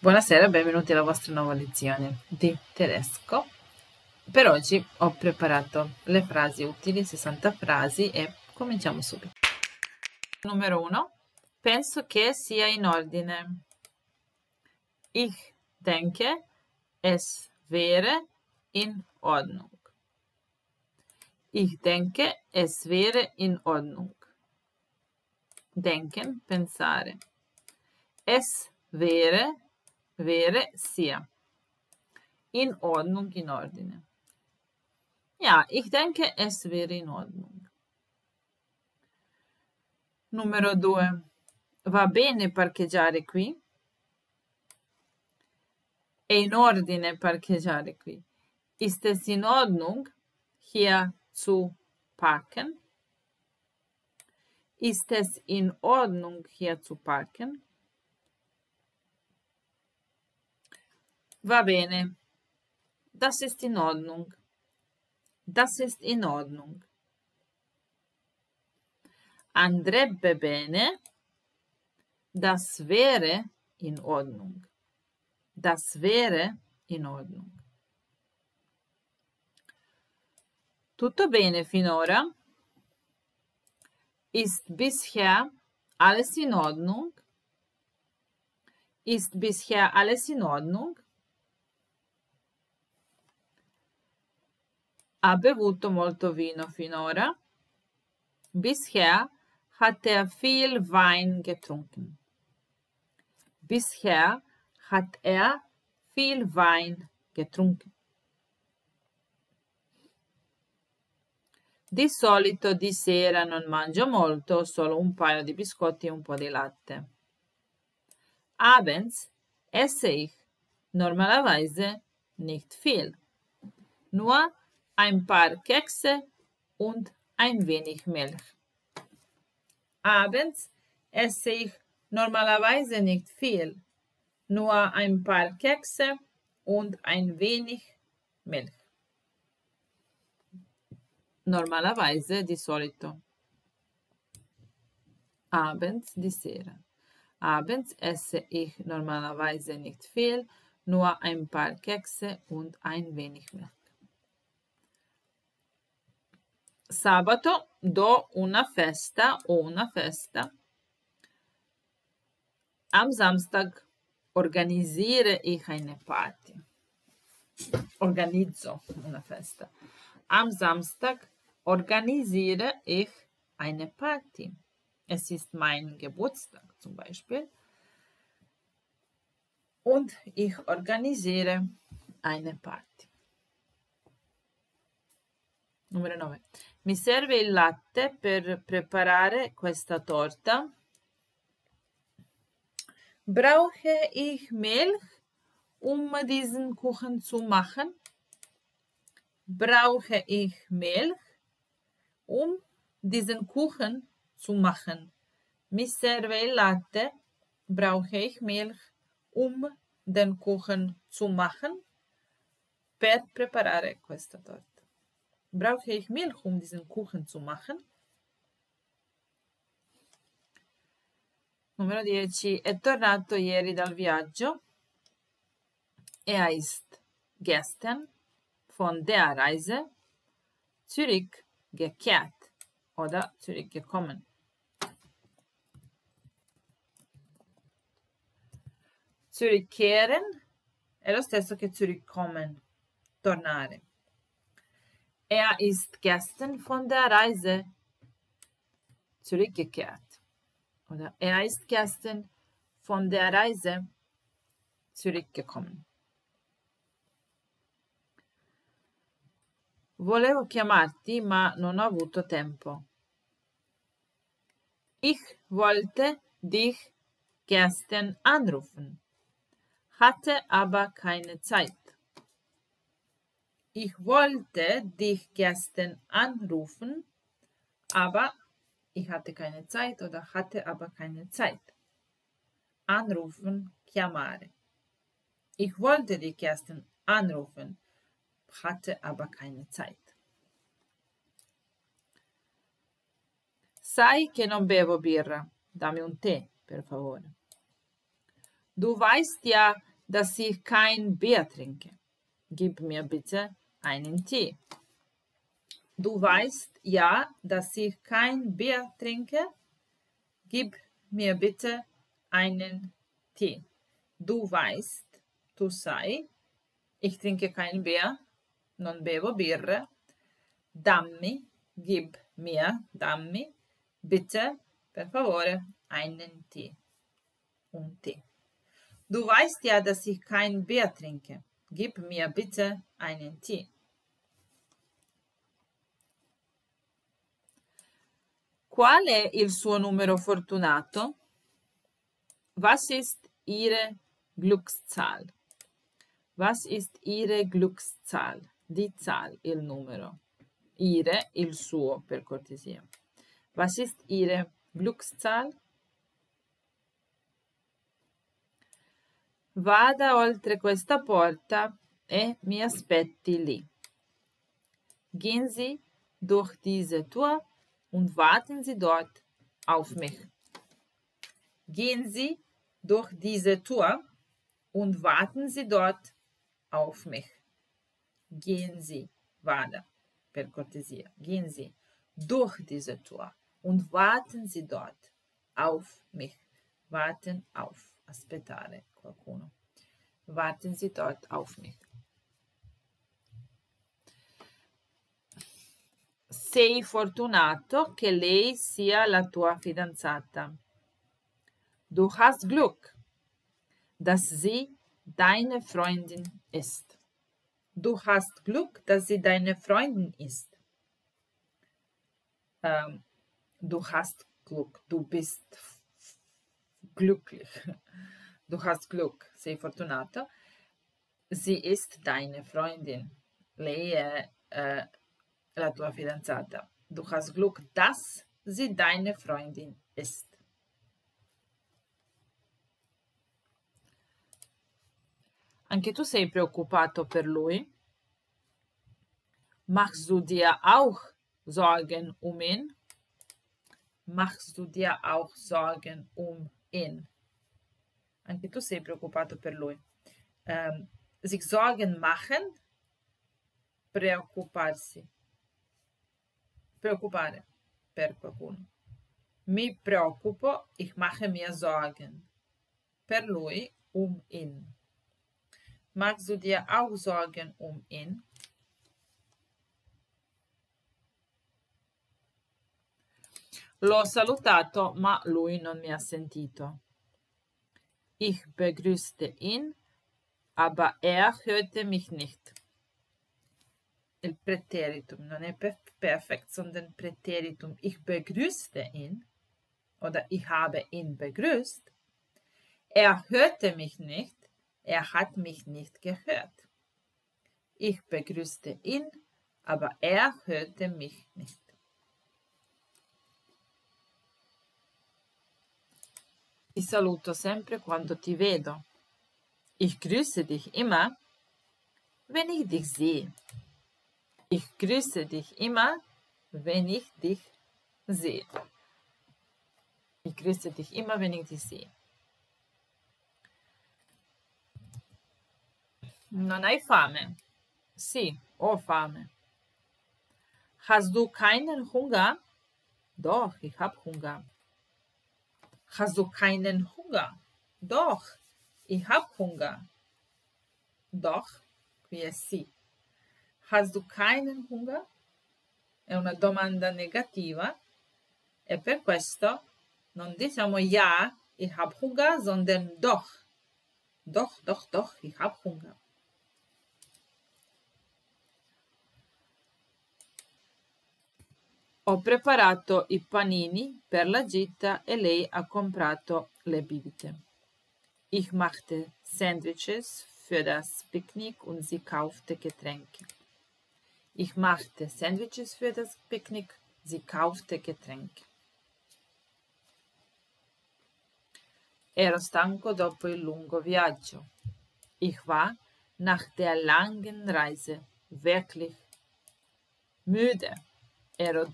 Buonasera, benvenuti alla vostra nuova lezione di tedesco. Per oggi ho preparato le frasi utili, 60 frasi e cominciamo subito. Numero 1. Penso che sia in ordine. Ich denke, es wäre in Ordnung. Ich denke, es wäre in Ordnung. Denken, pensare. Es wäre sia. In Ordnung, in ordine. Ja, ich denke, es wäre in Ordnung. Numero 2. Va bene parcheggiare qui? È in ordine parcheggiare qui. Ist es in Ordnung, hier zu parken? Ist es in Ordnung, hier zu parken? Va bene. Das ist in Ordnung. Das ist in Ordnung. Andrebbe bene. Das wäre in Ordnung. Das wäre in Ordnung. Tutto bene finora? Ist bisher alles in Ordnung? Ist bisher alles in Ordnung? Ha bevuto molto vino finora? Bisher hat er viel Wein getrunken. Bisher hat er viel Wein getrunken. Di solito di sera non mangio molto, solo un paio di biscotti e un po' di latte. Abends esse ich normalerweise nicht viel. Nur ein paar Kekse und ein wenig Milch. Abends esse ich normalerweise nicht viel. Nur ein paar Kekse und ein wenig Milch. Normalerweise, di solito. Abends, di sera. Abends esse ich normalerweise nicht viel, nur ein paar Kekse und ein wenig Milch. Sabato do una festa o una festa. Am Samstag organisiere ich eine Party. Organizzo una festa. Am Samstag organisiere ich eine Party. Es ist mein Geburtstag zum Beispiel. Und ich organisiere eine Party. Numero 9. Mi serve il latte per preparare questa torta? Brauche ich Milch, diesen Kuchen zu machen? Brauche ich Milch, diesen Kuchen zu machen? Mi serve il latte, brauche ich Milch, den Kuchen zu machen? Per preparare questa torta. Brauche ich Milch, diesen Kuchen zu machen? Numero 10. È tornato ieri dal viaggio. Er ist gestern von der Reise zurückgekehrt oder zurückgekommen. Zurückkehren è lo stesso che zurückkommen, tornare. Er ist gestern von der Reise zurückgekehrt. Oder er ist gestern von der Reise zurückgekommen. Volevo chiamarti, ma non ho avuto tempo. Ich wollte dich gestern anrufen, hatte aber keine Zeit. Ich wollte dich gestern anrufen, aber ich hatte keine Zeit oder hatte aber keine Zeit. Anrufen, chiamare. Ich wollte dich gestern anrufen, hatte aber keine Zeit. Sai che non bevo birra. Dammi un tè, per favore. Du weißt ja, dass ich kein Bier trinke. Gib mir bitte einen Tee. Du weißt ja, dass ich kein Bier trinke. Gib mir bitte einen Tee. Du weißt, tu sai, ich trinke kein Bier, non bevo birre. Dammi, gib mir, dammi, bitte, per favore, einen Tee. Un Tee. Du weißt ja, dass ich kein Bier trinke. Gib mir bitte einen Tee. Qual è il suo numero fortunato? Was ist Ihre Glückszahl? Was ist Ihre Glückszahl? Die Zahl, il numero. Ihre, il suo, per cortesia. Was ist Ihre Glückszahl? Vada oltre questa porta e mi aspetti lì. Gehen Sie durch diese Tür und warten Sie dort auf mich. Gehen Sie durch diese Tür und warten Sie dort auf mich. Gehen Sie, vada, per cortesia. Gehen Sie durch diese Tür und warten Sie dort auf mich. Warten auf, aspettare qualcuno. Warten Sie dort auf mich. Sei fortunato che lei sia la tua fidanzata. Du hast Glück, dass sie deine Freundin ist. Du hast Glück, dass sie deine Freundin ist. Du hast Glück, du bist glücklich. Du hast Glück, sei fortunato. Sie ist deine Freundin. Lei è la tua fidanzata. Du hast Glück, dass sie deine Freundin ist. Anche tu sei preoccupato per lui? Machst du dir auch Sorgen um ihn? Machst du dir auch Sorgen um ihn? Anche tu sei preoccupato per lui. Sich Sorgen machen, preoccuparsi. Preoccupare per qualcuno. Mi preoccupo, ich mache mir Sorgen. Per lui, um ihn. Machst du dir auch Sorgen um ihn? L'ho salutato, ma lui non mi ha sentito. Ich begrüßte ihn, aber er hörte mich nicht. Il Präteritum non è perfekt, sondern Präteritum. Ich begrüßte ihn oder ich habe ihn begrüßt. Er hörte mich nicht, er hat mich nicht gehört. Ich begrüßte ihn, aber er hörte mich nicht. Ti saluto sempre quando ti vedo. Ich grüße dich immer, wenn ich dich sehe. Ich grüße dich immer, wenn ich dich sehe. Ich grüße dich immer, wenn ich dich sehe. Non hai fame? Sì, ho fame. Hast du keinen Hunger? Doch, ich habe Hunger. Hast du keinen Hunger? Doch, ich habe Hunger. Doch, qui è sì. Hast du keinen Hunger? È una domanda negativa e per questo non diciamo ja, ich habe Hunger, sondern doch. Doch, doch, doch, ich habe Hunger. Ho preparato i panini per la gita e lei ha comprato le bibite. Ich machte Sandwiches für das Picknick und sie kaufte Getränke. Ich machte Sandwiches für das Picknick, sie kaufte Getränke. Ero stanco dopo il lungo viaggio. Ich war nach der langen Reise wirklich müde. Ero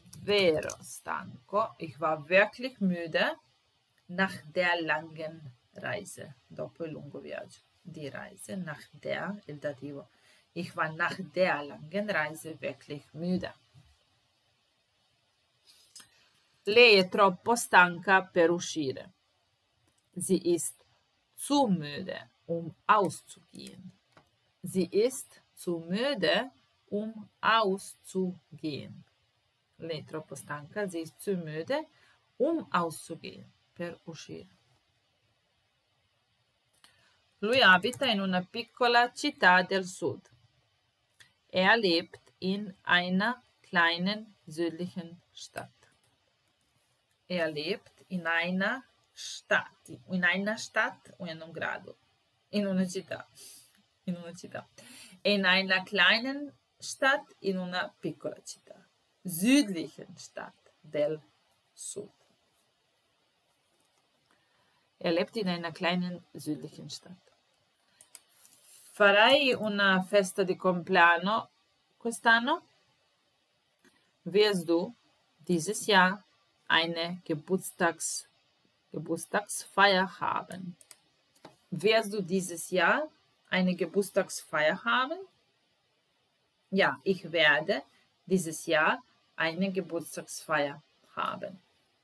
davvero stanco. Ich war wirklich müde nach der langen Reise, dopo il lungo viaggio. Die Reise, nach der, il dativo. Ich war nach der langen Reise wirklich müde. Lei è troppo stanca per uscire. Sie ist zu müde, auszugehen. Sie ist zu müde, auszugehen. Lei è troppo stanca, sie ist zu müde, auszugehen, per uscire. Lui abita in una piccola città del Sud. Er lebt in einer kleinen südlichen Stadt. Er lebt in einer Stadt o in un grado, in una città, in einer kleinen Stadt, in una piccola città, südlichen Stadt del Sud. Er lebt in einer kleinen südlichen Stadt. Farai una festa di compleanno quest'anno? Wirst du dieses Jahr eine Geburtstagsfeier haben? Wirst du dieses Jahr eine Geburtstagsfeier haben? Ja, ich werde dieses Jahr eine Geburtstagsfeier haben.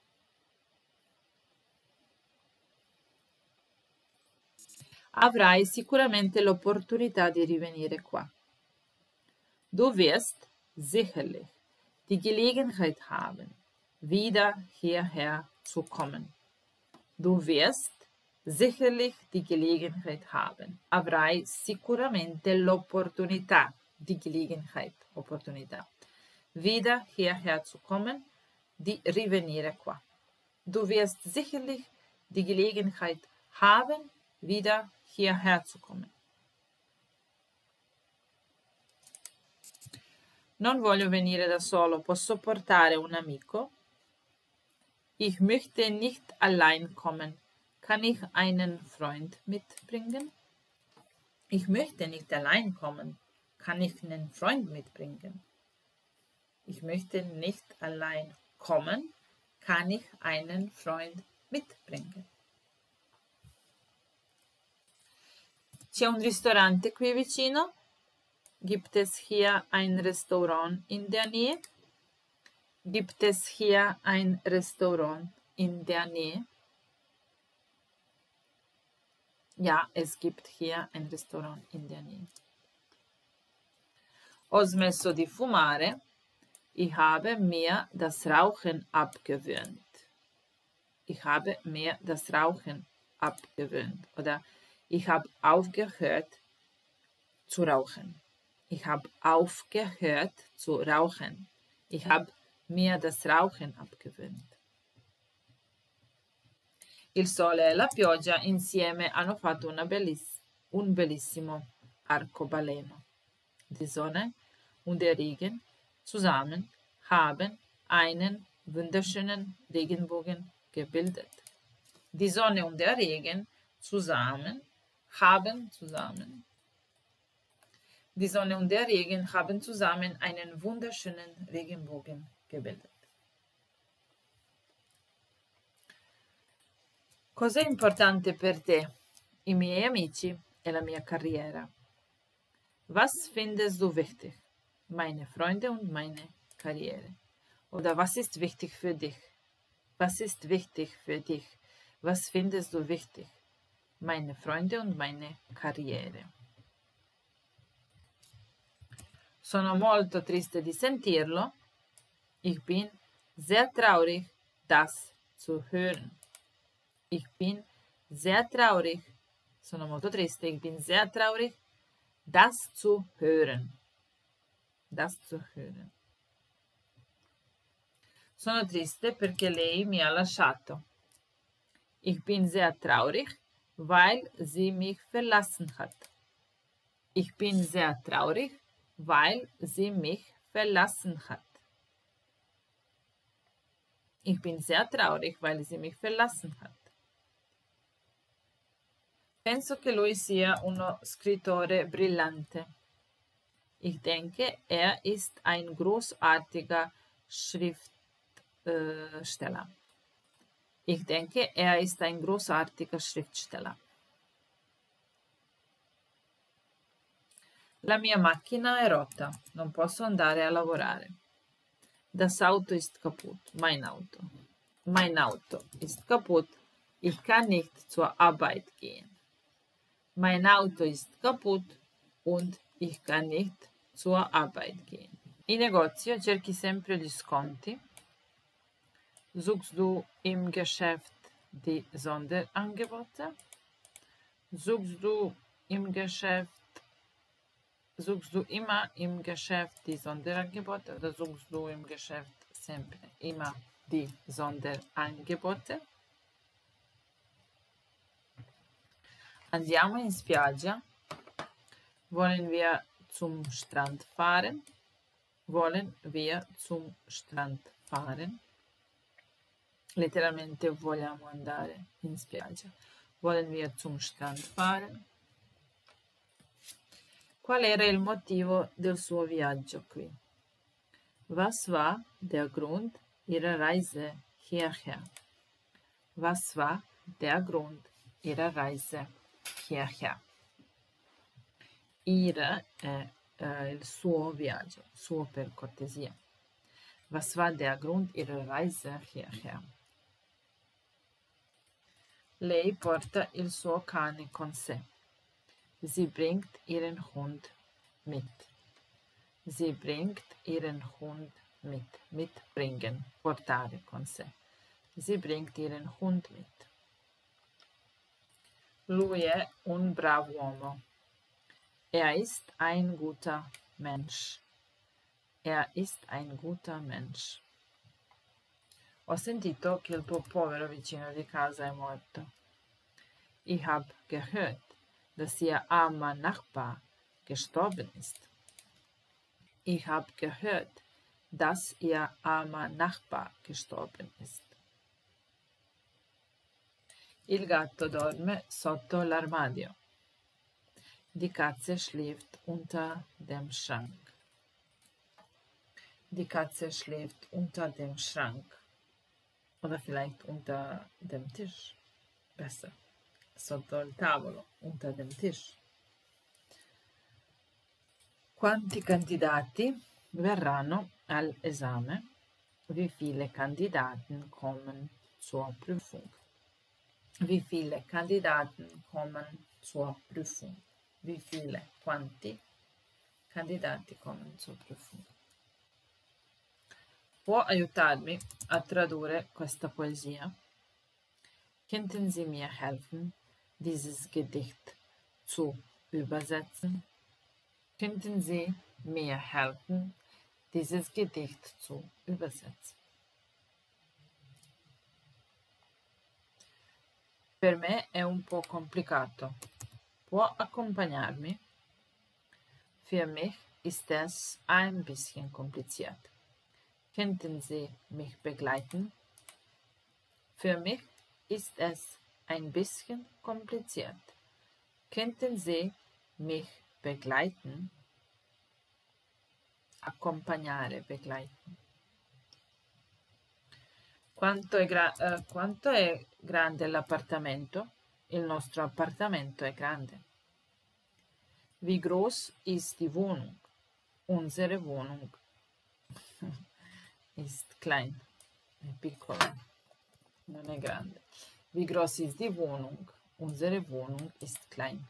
Avrai sicuramente l'opportunità di rivenire qua. Du wirst sicherlich die Gelegenheit haben, wieder hierher zu kommen. Du wirst sicherlich die Gelegenheit haben. Avrai sicuramente l'opportunità, die Gelegenheit, Opportunità, wieder hierher zu kommen, di rivenire qua. Du wirst sicherlich die Gelegenheit haben, wieder hierher zu kommen. Non voglio venire da solo, posso portare un amico? Ich möchte nicht allein kommen. Kann ich einen Freund mitbringen? Ich möchte nicht allein kommen. Kann ich einen Freund mitbringen? Ich möchte nicht allein kommen. Kann ich einen Freund mitbringen? C'è un ristorante qui vicino? Gibt es hier ein Restaurant in der Nähe? Gibt es hier ein Restaurant in der Nähe? Ja, es gibt hier ein Restaurant in der Nähe. Ho smesso di fumare. Ich habe mir das Rauchen abgewöhnt. Ich habe mir das Rauchen abgewöhnt. Oder ich habe aufgehört zu rauchen. Ich habe aufgehört zu rauchen. Ich habe mir das Rauchen abgewöhnt. Il sole e la pioggia insieme hanno fatto un bellissimo arcobaleno. Die Sonne und der Regen zusammen haben einen wunderschönen Regenbogen gebildet. Die Sonne und der Regen Die Sonne und der Regen haben zusammen einen wunderschönen Regenbogen gebildet. Cos'è importante per te? I miei amici e la mia carriera. Was findest du wichtig? Meine Freunde und meine Karriere. Oder was ist wichtig für dich? Was ist wichtig für dich? Was findest du wichtig? Meine Freunde und meine Karriere. Sono molto triste di sentirlo. Ich bin sehr traurig, das zu hören. Ich bin sehr traurig. Sono molto triste. Ich bin sehr traurig, das zu hören. Das zu hören. Sono triste perché lei mi ha lasciato. Ich bin sehr traurig, weil sie mich verlassen hat. Ich bin sehr traurig, weil sie mich verlassen hat. Ich bin sehr traurig, weil sie mich verlassen hat. Penso che lui sia uno scrittore brillante. Ich denke, er ist ein großartiger Schriftsteller. Ich denke, er ist ein großartiger Schriftsteller. La mia macchina è rotta, non posso andare a lavorare. Das Auto ist kaputt, mein Auto. Mein Auto ist kaputt, ich kann nicht zur Arbeit gehen. Mein Auto ist kaputt und ich kann nicht zur Arbeit gehen. In negozio cerchi sempre gli sconti. Suchst du im Geschäft die Sonderangebote? Suchst du immer im Geschäft die Sonderangebote oder suchst du im Geschäft sempre immer die Sonderangebote? Andiamo in spiaggia. Wollen wir zum Strand fahren? Wollen wir zum Strand fahren? Letteralmente vogliamo andare in spiaggia. Wollen wir zum Strand fahren? Qual era il motivo del suo viaggio qui? Was war der Grund ihrer Reise hierher? Was war der Grund ihrer Reise hierher? Ihre è il suo viaggio, suo per cortesia. Was war der Grund ihrer Reise hierher? Lei porta il suo cane con sé. Sie bringt ihren Hund mit. Sie bringt ihren Hund mit. Mitbringen, portare con sé. Sie bringt ihren Hund mit. Lui è un bravo uomo. Er ist ein guter Mensch. Er ist ein guter Mensch. Ho sentito che il tuo povero vicino di casa è morto. Ich habe gehört, dass Ihr armer Nachbar gestorben ist. Ich habe gehört, dass Ihr armer Nachbar gestorben ist. Il gatto dorme sotto l'armadio. Die Katze schläft unter dem Schrank. Die Katze schläft unter dem Schrank. Oder vielleicht unter dem Tisch. Besser. Sotto il tavolo, unter dem Tisch. Quanti candidati verranno all'esame? Wie viele Kandidaten kommen zur Prüfung? Wie viele Kandidaten kommen zur Prüfung? Wie viele, quanti candidati kommen zur Prüfung? Può aiutarmi a tradurre questa poesia? Könnten Sie mir helfen, dieses Gedicht zu übersetzen? Könnten Sie mir helfen, dieses Gedicht zu übersetzen? Per me è un po' complicato. Può accompagnarmi? Für mich ist es ein bisschen kompliziert. Könnten Sie mich begleiten? Für mich ist es ein bisschen kompliziert. Könnten Sie mich begleiten? Accompagnare, begleiten. Quanto è grande l'appartamento? Il nostro appartamento è grande. Wie groß ist die Wohnung? Unsere Wohnung ist klein, è piccola, non è grande. Wie groß ist die Wohnung? Unsere Wohnung ist klein.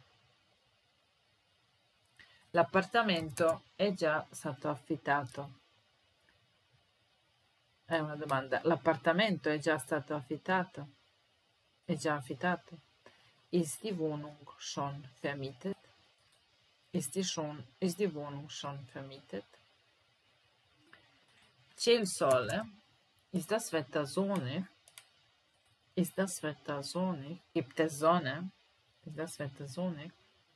L'appartamento è già stato affittato. È una domanda. L'appartamento è già stato affittato? È già affittato? Ist die Wohnung schon vermietet? Ist die Wohnung schon vermietet? C'è il sole? Ist das Wetter sonnig? Ist das Wetter sonnig? Gibt es Sonne? Ist das Wetter sonnig?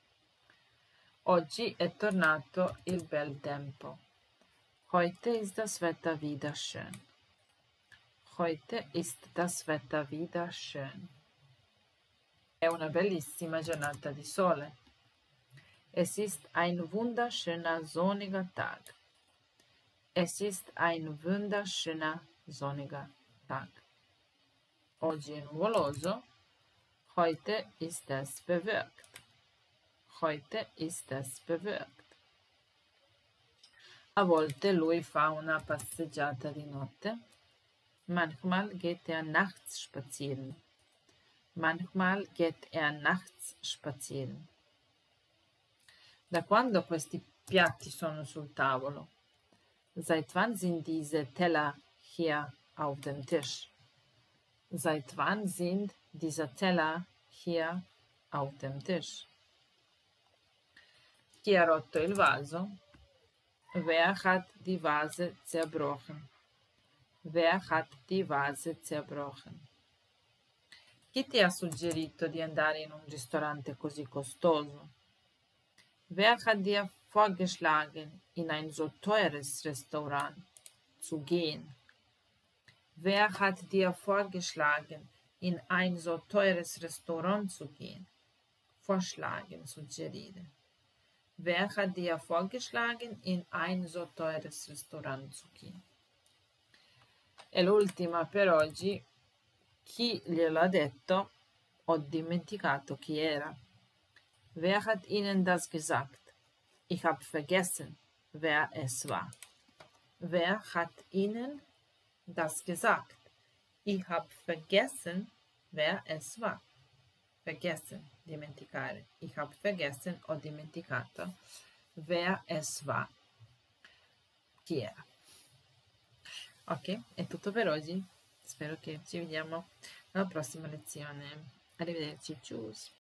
Oggi è tornato il bel tempo. Heute ist das Wetter wieder schön. Heute ist das Wetter wieder schön. È una bellissima giornata di sole. Es ist ein wunderschöner sonniger Tag. Es ist ein wunderschöner sonniger Tag. Oggi è nuvoloso. Heute ist es bewölkt. Heute ist es bewölkt. A volte lui fa una passeggiata di notte. Manchmal geht er nachts spazieren. Manchmal geht er nachts spazieren. Da quando questi piatti sono sul tavolo? Seit wann sind diese Teller hier auf dem Tisch? Seit wann sind diese Teller hier auf dem Tisch? Chi ha rotto il vaso? Wer hat die Vase zerbrochen? Wer hat die Vase zerbrochen? Chi ti ha suggerito di andare in un ristorante così costoso? Wer hat dir vorgeschlagen, in ein so teures Restaurant zu gehen? Wer hat dir vorgeschlagen, in ein so teures Restaurant zu gehen? Vorschlagen, suggerire. Wer hat dir vorgeschlagen, in ein so teures Restaurant zu gehen? E l'ultima per oggi, chi glielo ha detto? Ho dimenticato chi era. Wer hat Ihnen das gesagt? Ich habe vergessen, wer es war. Wer hat Ihnen das gesagt? Ich habe vergessen, wer es war. Vergessen, dimenticare. Ich habe vergessen, ho dimenticato, wer es war. Chi era? Ok, è tutto per oggi. Spero che ci vediamo alla prossima lezione. Arrivederci, tschüss.